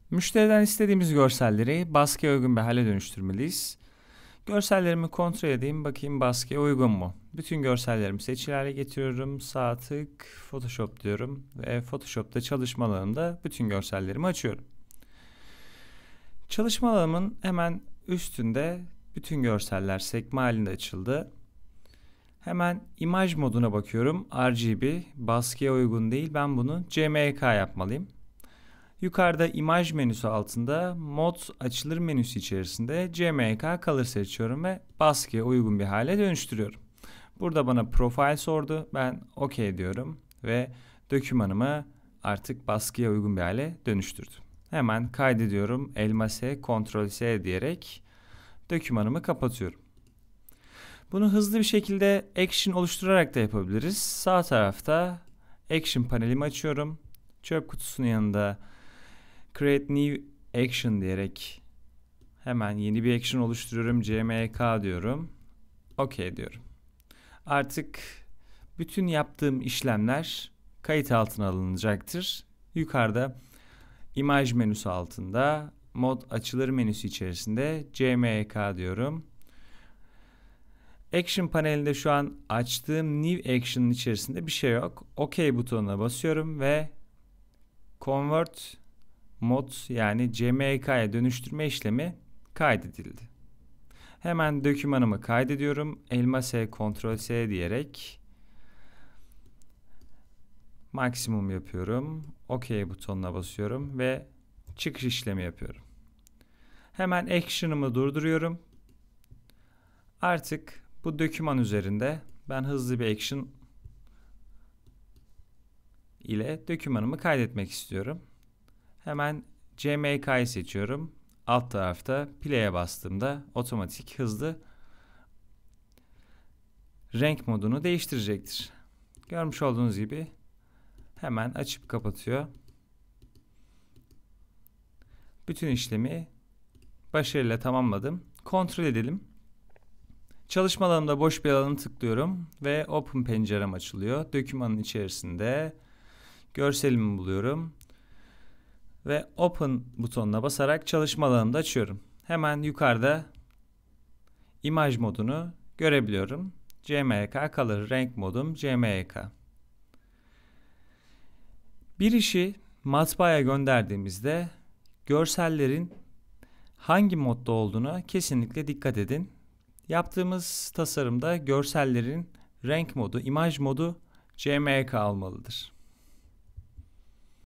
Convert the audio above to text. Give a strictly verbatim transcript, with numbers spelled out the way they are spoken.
Müşteriden istediğimiz görselleri baskıya uygun bir hale dönüştürmeliyiz. Görsellerimi kontrol edeyim, bakayım baskıya uygun mu? Bütün görsellerimi seçili hale getiriyorum. Sağ tık, Photoshop diyorum ve Photoshop'ta çalışma alanımda bütün görsellerimi açıyorum. Çalışma alanımın hemen üstünde bütün görseller sekme halinde açıldı. Hemen imaj moduna bakıyorum. R G B baskıya uygun değil. Ben bunu C M Y K yapmalıyım. Yukarıda imaj menüsü altında mod açılır menüsü içerisinde C M Y K Color seçiyorum ve baskıya uygun bir hale dönüştürüyorum. Burada bana profil sordu. Ben OK diyorum ve dokümanımı artık baskıya uygun bir hale dönüştürdüm. Hemen kaydediyorum. Elma S, Ctrl S diyerek dokümanımı kapatıyorum. Bunu hızlı bir şekilde action oluşturarak da yapabiliriz. Sağ tarafta action panelimi açıyorum. Çöp kutusunun yanında create new action diyerek hemen yeni bir action oluşturuyorum. C M Y K diyorum. OK diyorum. Artık bütün yaptığım işlemler kayıt altına alınacaktır. Yukarıda imaj menüsü altında mod açılır menüsü içerisinde C M Y K diyorum. Action panelinde şu an açtığım New Action'ın içerisinde bir şey yok. OK butonuna basıyorum ve Convert Mod yani C M Y K'ya dönüştürme işlemi kaydedildi. Hemen dokümanımı kaydediyorum. Elma S, Ctrl S diyerek maksimum yapıyorum. OK butonuna basıyorum ve çıkış işlemi yapıyorum. Hemen Action'ımı durduruyorum. Artık bu doküman üzerinde ben hızlı bir action ile dokümanımı kaydetmek istiyorum. Hemen C M Y K'yı seçiyorum. Alt tarafta play'e bastığımda otomatik hızlı renk modunu değiştirecektir. Görmüş olduğunuz gibi hemen açıp kapatıyor. Bütün işlemi başarıyla tamamladım. Kontrol edelim. Çalışma alanımda boş bir alanı tıklıyorum ve Open pencerem açılıyor. Dokümanın içerisinde görselimi buluyorum ve Open butonuna basarak çalışma alanımda açıyorum. Hemen yukarıda imaj modunu görebiliyorum. C M Y K Color renk modum C M Y K. Bir işi matbaaya gönderdiğimizde görsellerin hangi modda olduğuna kesinlikle dikkat edin. Yaptığımız tasarımda görsellerin renk modu, imaj modu C M Y K almalıdır.